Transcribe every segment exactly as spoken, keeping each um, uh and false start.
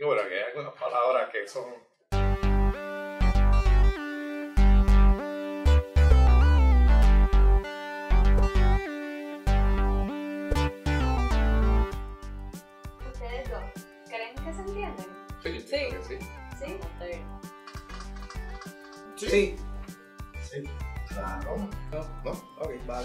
Digo, pero que hay algunas palabras que son... ¿Ustedes dos creen que se entienden? Sí, yo Sí. creo que sí. ¿Sí? Está bien. Sí. Sí. Claro. No, no. Ok, vale.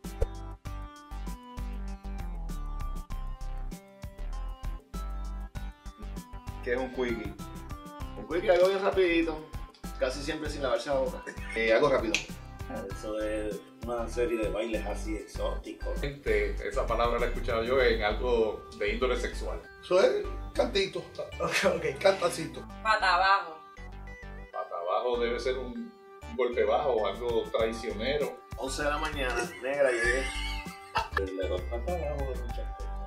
¿Qué es un quickie? Un quickie algo bien rapidito, casi siempre sin lavarse la boca. Eh, algo rápido. Eso es una serie de bailes así exóticos. Gente, esa palabra la he escuchado yo en algo de índole sexual. Eso es cantito. Ok, ok, cantacito. Pata abajo. Pata abajo debe ser un, un golpe bajo o algo traicionero. once de la mañana, negra, llegué. Le doy pata abajo de muchas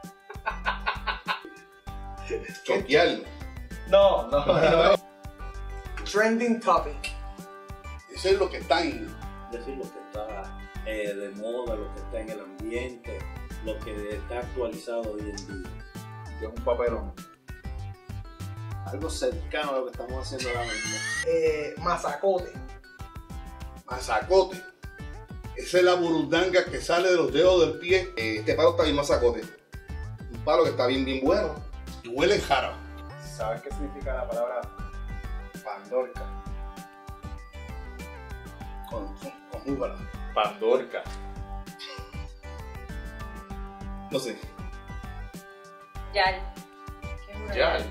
cosas. Choquear. No, no, no. Trending topic. Eso es lo que está en... Decir lo que está eh, de moda, lo que está en el ambiente, lo que está actualizado hoy en día. Que es un papelón. Algo cercano a lo que estamos haciendo ahora mismo. Eh, masacote. Mazacote. Esa es la burundanga que sale de los dedos del pie Eh, este palo está bien masacote. Un palo que está bien, bien bueno. y huele jara. ¿Sabes qué significa la palabra pandorca? Con, con, con úbala. Pandorca. No sé. Yal. ¿Qué es una Ya.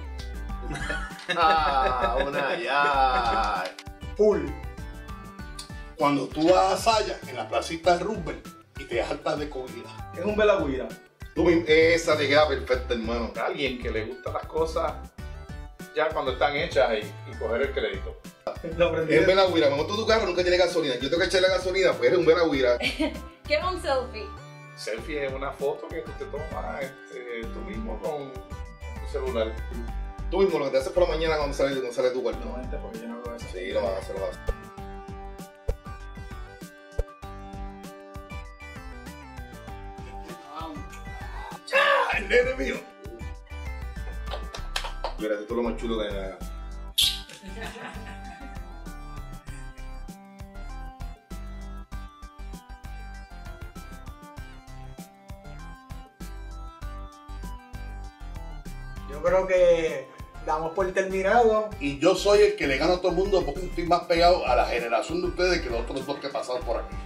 Ah, una ya. Pool. Cuando tú vas a Saya, en la placita de Roosevelt, y te hartas de comida. Es un belagüira. Tú mismo- Esa te queda perfecta, hermano. Alguien que le gustan las cosas ya cuando están hechas y, y coger el crédito. Lo aprendí. Es Benagüira, me monto tu carro, nunca tiene gasolina. Yo tengo que echarle gasolina, pues eres un Benagüira. ¿Qué es un selfie? Selfie es una foto que tú te tomas este, tú mismo con tu celular. Tú mismo lo que te haces por la mañana cuando sale, cuando sale tu cuarto. No, gente, porque yo no hago eso. Sí, lo vas a hacer, lo vas a hacer. ¡Ah, el nene mío! Mira, esto es lo más chulo de la... Yo creo que damos por terminado. Y yo soy el que le gano a todo el mundo porque estoy más pegado a la generación de ustedes que los otros dos que pasaron por aquí.